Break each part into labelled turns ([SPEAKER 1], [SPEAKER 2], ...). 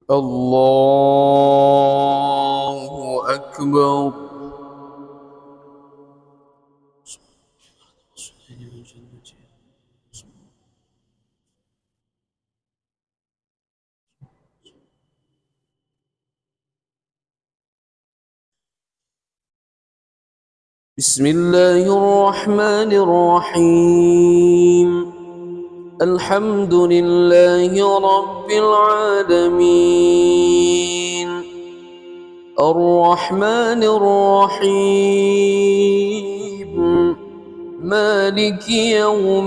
[SPEAKER 1] الله أكبر. بسم الله الرحمن الرحيم. الحمد لله رب العالمين، الرحمن الرحيم، مالك يوم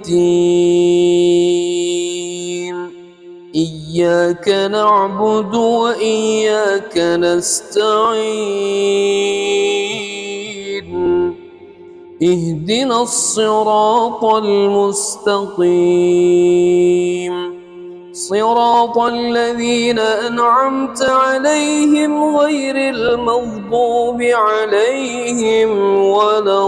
[SPEAKER 1] الدين. إياك نعبد وإياك نستعين. اهدنا الصراط المستقيم، صراط الذين أنعمت عليهم غير المغضوب عليهم ولا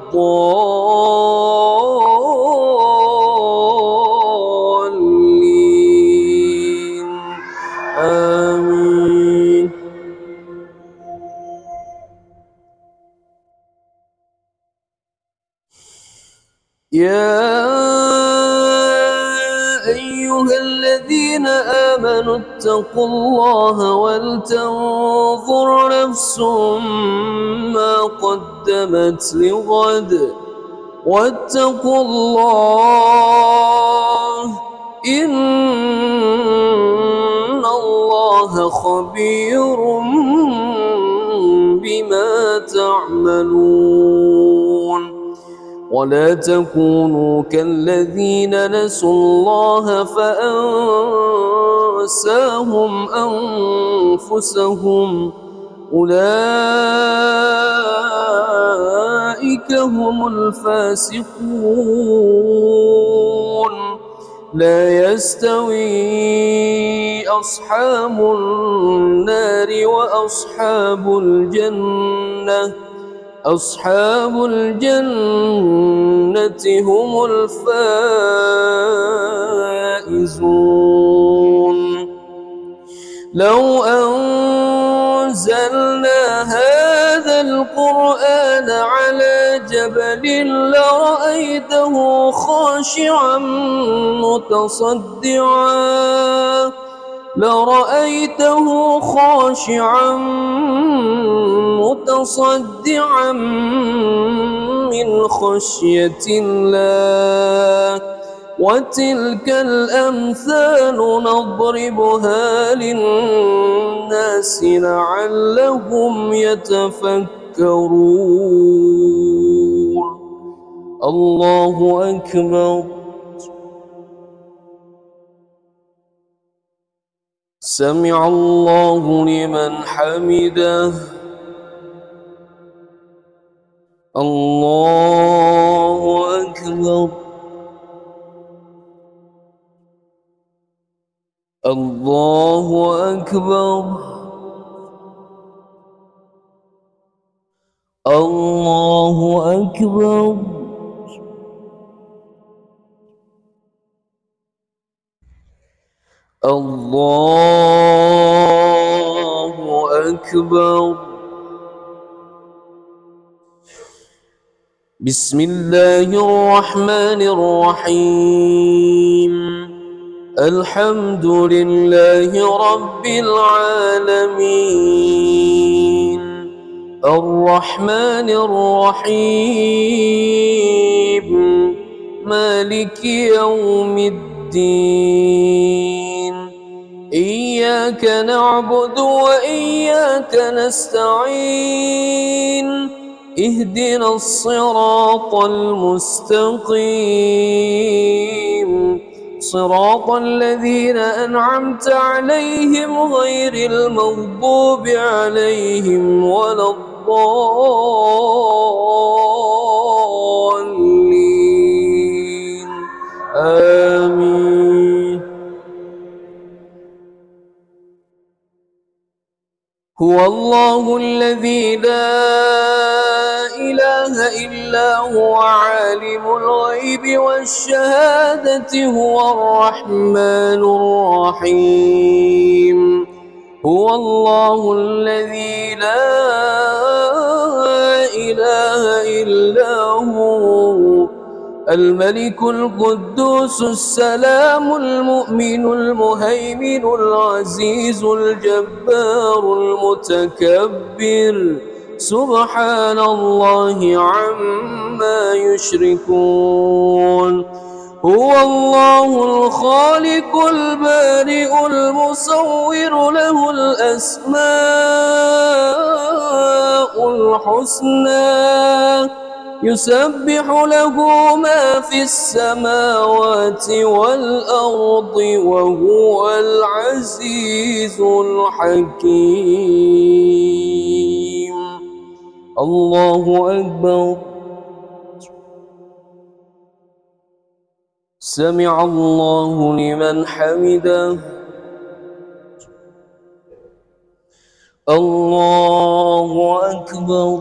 [SPEAKER 1] الضالين. آمين. يا أيها الذين آمنوا اتقوا الله ولتنظر نفس ما قدمت لغد واتقوا الله إن الله خبير بما تعملون. ولا تكونوا كالذين نسوا الله فأنساهم أنفسهم، أولئك هم الفاسقون. لا يستوي أصحاب النار وأصحاب الجنة، أصحاب الجنة هم الفائزون. لو أنزلنا هذا القرآن على جبل لرأيته خاشعا متصدعا من خشية الله. وتلك الأمثال نضربها للناس لعلهم يتفكرون. الله أكبر. سمع الله لمن حمده. الله أكبر. الله أكبر. الله أكبر. الله أكبر. بسم الله الرحمن الرحيم. الحمد لله رب العالمين، الرحمن الرحيم، مالك يوم الدين. إياك نعبد وإياك نستعين. اهدنا الصراط المستقيم، صراط الذين أنعمت عليهم غير المغضوب عليهم ولا الضالين. آمين. هو الله الذي لا إله إلا هو عالم الغيب والشهادة هو الرحمن الرحيم هو الله الذي لا إله إلا هو الملك القدوس السلام المؤمن المهيمن العزيز الجبار المتكبر سبحان الله عما يشركون هو الله الخالق البارئ المصور له الأسماء الحسنى يسبح له ما في السماوات والأرض وهو العزيز الحكيم الله أكبر سمع الله لمن حمده الله أكبر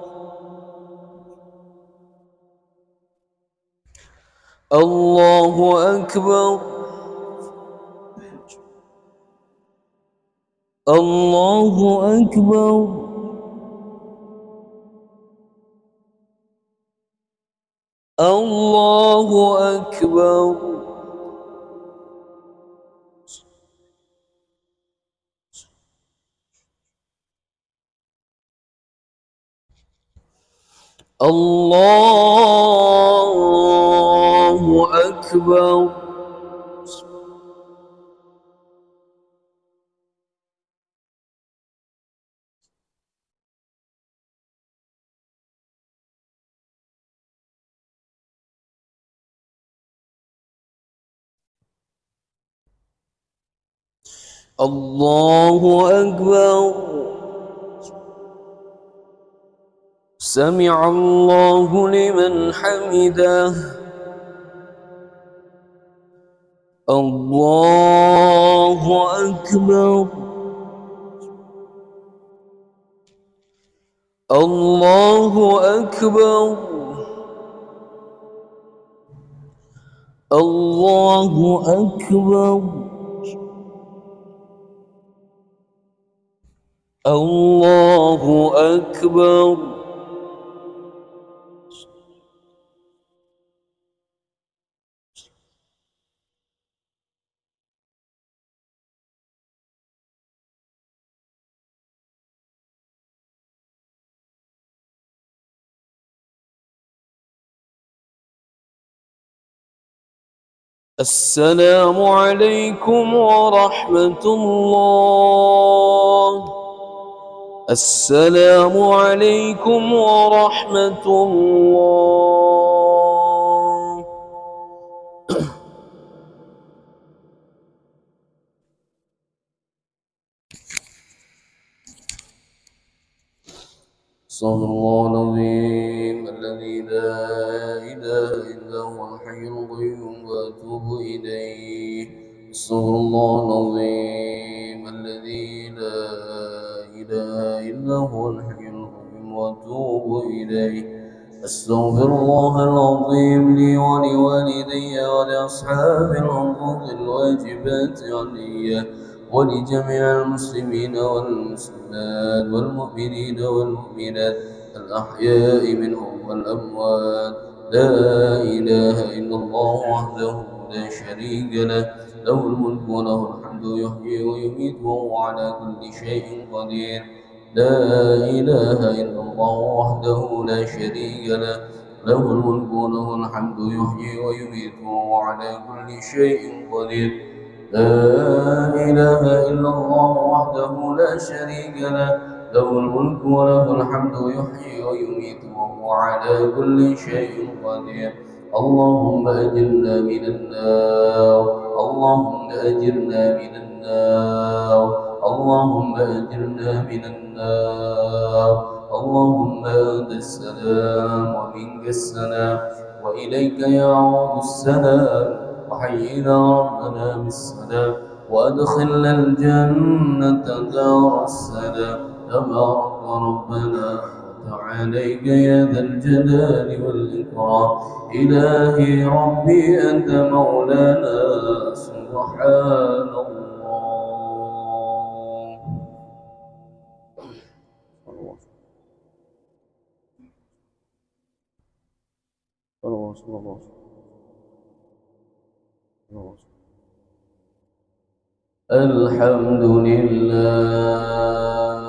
[SPEAKER 1] الله أكبر الله أكبر الله أكبر الله أكبر الله أكبر سمع الله لمن حمده الله أكبر الله أكبر الله أكبر الله أكبر السلام عليكم ورحمة الله السلام عليكم ورحمة الله صلى الله العظيم الذي لا إله إلا هو الحي القيوم وأتوب إليه صلى الله العظيم الذي لا إله إلا هو الحي القيوم وأتوب إليه أستغفر الله العظيم لي ولوالدي ولأصحاب الحقوق الواجبات علي ولجميع المسلمين والمسلمات والمؤمنين والمؤمنات الأحياء منهم والأموات لا إله إلا الله وحده لا شريك له له الملك وله الحمد يحيي ويميت وهو على كل شيء قدير لا إله إلا الله وحده لا شريك له له الملك وله الحمد يحيي ويميت وهو على كل شيء قدير لا إله إلا الله وحده لا شريك له له الملك وله الحمد يحيي ويميت وهو على كل شيء قدير اللهم أجرنا من النار اللهم أجرنا من النار اللهم أجرنا من النار اللهم أنت السلام ومنك السلام وإليك يعود السلام وحينا ربنا بالسلام وأدخلنا الجنة دار السلام تبارك ربنا عليك يا ذا الجلال والإكرام. إلهي ربي أنت مولانا سبحان الله. الحمد لله.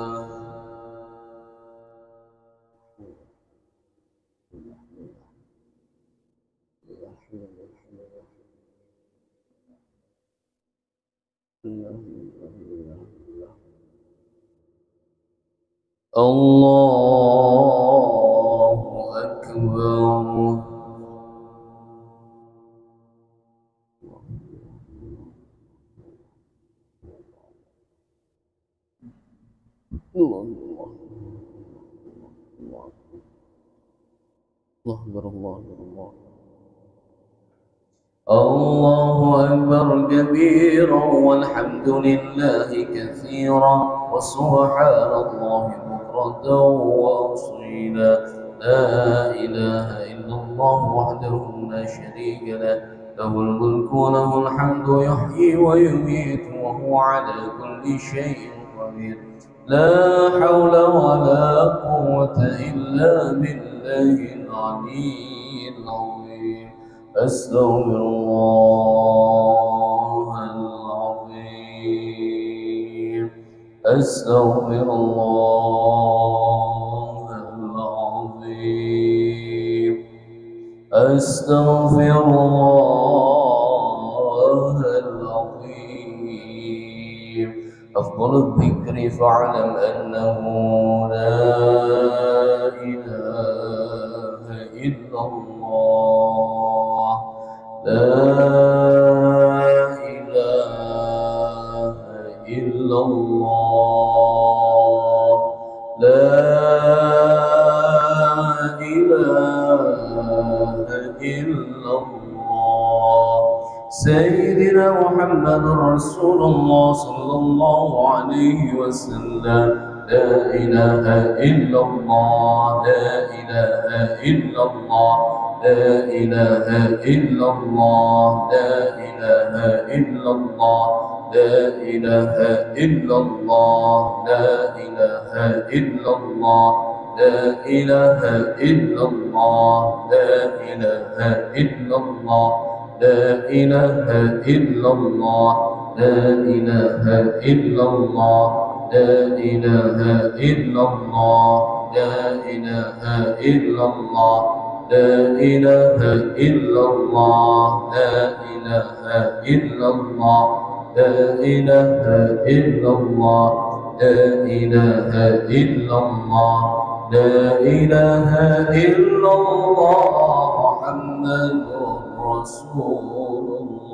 [SPEAKER 1] الله أكبر. الله أكبر. الله أكبر. الله أكبر كبيرا والحمد لله كثيرا وسبحان الله بكرة وأصيلا. لا إله إلا الله وحده لا شريك له، له الملك وله الحمد يحيي ويميت وهو على كل شيء قدير. لا حول ولا قوة إلا بالله العلي العظيم. أستغفر الله العظيم. أستغفر الله العظيم. أستغفر الله العظيم. أفضل الذكر فاعلم أنه لا إله إلا الله. لا إله إلا الله. لا إله إلا الله. سيدنا محمد رسول الله صلى الله عليه وسلم. لا إله إلا الله. لا إله إلا الله. لا إله إلا الله. لا إله إلا الله. لا إله إلا الله. لا إله إلا الله. لا إله إلا الله. لا إله إلا الله. لا إله إلا الله. لا إله إلا الله. لا إله إلا الله. لا إله إلا الله. لا إله إلا الله. لا إله إلا الله. لا إله إلا الله. لا إله إلا الله. لا إله إلا الله محمد رسول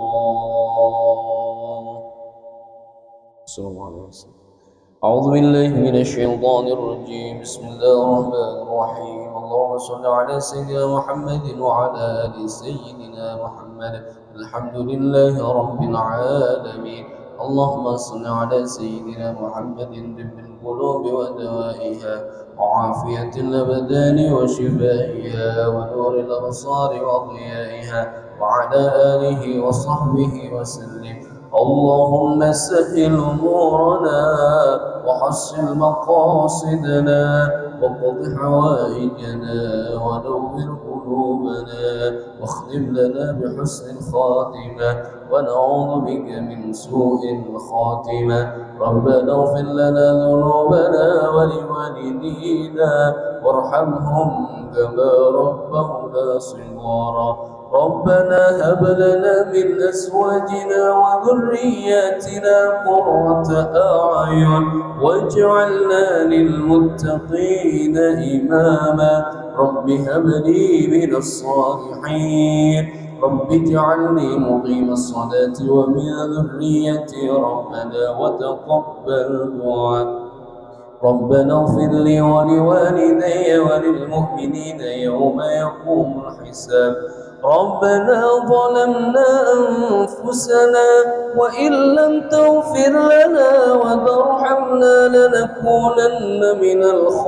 [SPEAKER 1] الله صلى الله عليه وسلم. أعوذ بالله من الشيطان الرجيم. بسم الله الرحمن الرحيم. اللهم صل على سيدنا محمد وعلى آل سيدنا محمد. الحمد لله رب العالمين. اللهم صل على سيدنا محمد طب القلوب ودوائها وعافية الأبدان وشفائها ونور الأبصار وضيائها وعلى آله وصحبه وسلم. اللهم سهل أمورنا وحسن مقاصدنا وقض حوائجنا ونور قلوبنا واختم لنا بحسن الخاتمة ونعوذ بك من سوء الخاتمة. ربنا اغفر لنا ذنوبنا ولوالدينا وارحمهم كما ربونا صغارا. ربنا هب لنا من أزواجنا وذرياتنا قرة أعين واجعلنا للمتقين إماما. رب هب لي من الصالحين. رب اجعلني مقيم الصلاة ومن ذريتي ربنا وتقبل دعاء. ربنا اغفر لي ولوالدي وللمؤمنين يوم يقوم الحساب. ربنا ظلمنا أنفسنا وإن لم تغفر لنا وترحمنا لنكونن من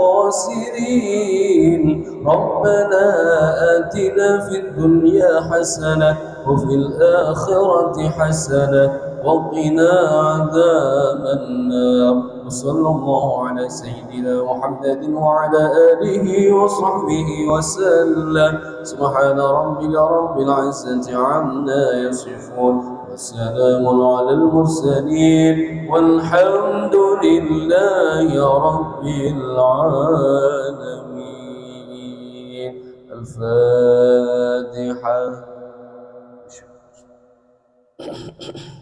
[SPEAKER 1] الخاسرين ربنا آتنا في الدنيا حسنة وفي الآخرة حسنة وقنا عذاب النار وصلى الله على سيدنا محمد وعلى آله وصحبه وسلم سبحان ربك رب العزة عما يصفون وسلام على المرسلين والحمد لله رب العالمين. الفاتحة.